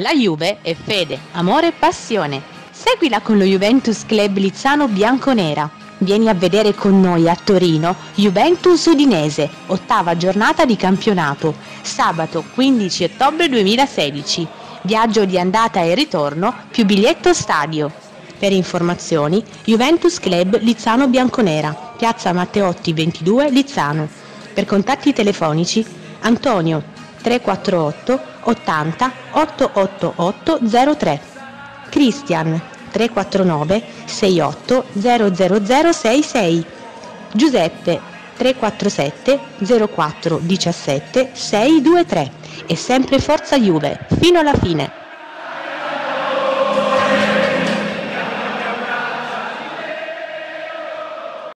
La Juve è fede, amore e passione. Seguila con lo Juventus Club Lizzano Bianconera. Vieni a vedere con noi a Torino Juventus Udinese, 8ª giornata di campionato, sabato 15 ottobre 2016. Viaggio di andata e ritorno più biglietto stadio. Per informazioni Juventus Club Lizzano Bianconera, piazza Matteotti 22 Lizzano. Per contatti telefonici Antonio 348 80 888 03, Cristian 349 68 00066, Giuseppe 347 04 17 623 e sempre Forza Juve fino alla fine.